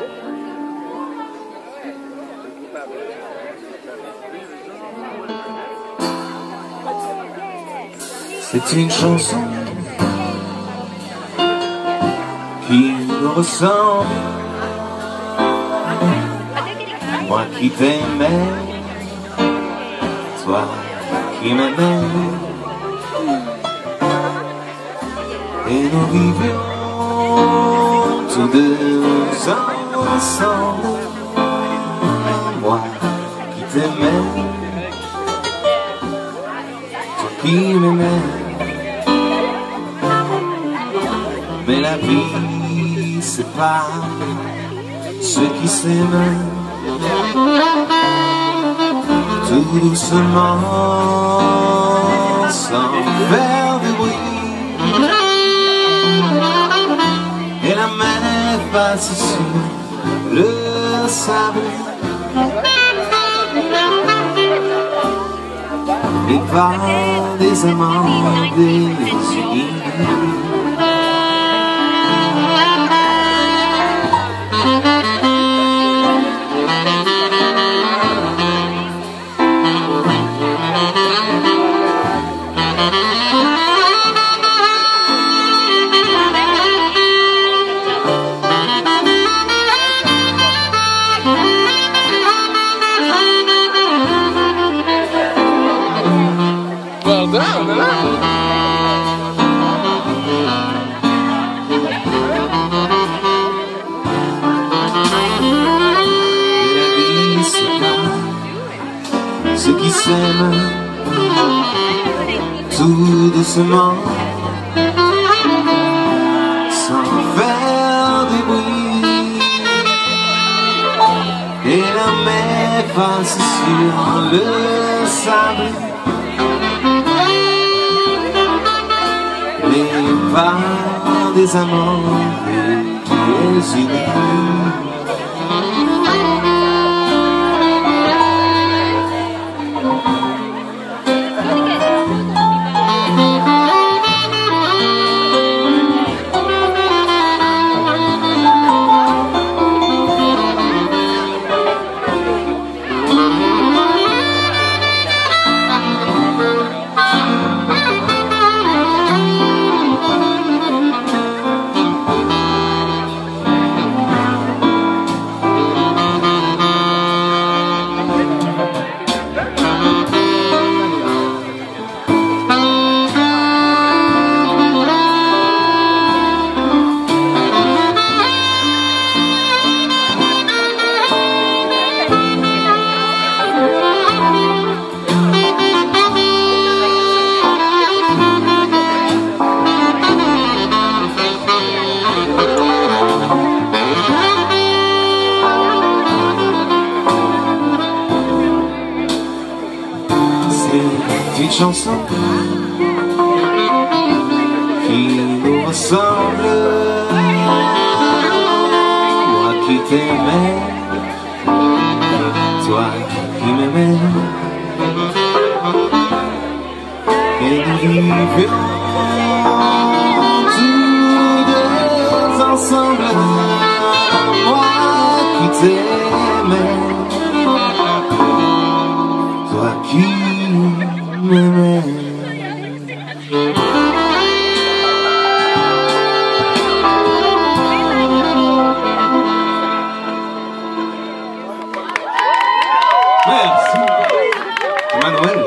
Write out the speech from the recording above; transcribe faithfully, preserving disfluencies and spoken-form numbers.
C'est une chanson qui nous ressemble. Moi qui t'aimais, toi qui m'aimais, et nous vivions tous deux ensemble. Moi qui t'aimais, toi qui m'aimais. Mais la vie sépare ceux qui s'aiment tout doucement, sans faire de bruit. Et la mer passe sur le sable, et par des amants désunis. Well done, well done. Ceux qui s'aiment tout doucement, sans faire de bruit, et la mer passe sur le sable, les pas des amants désunis. C'est une chanson qui nous ressemble. Moi qui t'aimais, toi qui m'aimais, et nous vivions tous deux ensemble. Moi qui t'aimais, toi qui m'aimais. Merci, Emmanuel.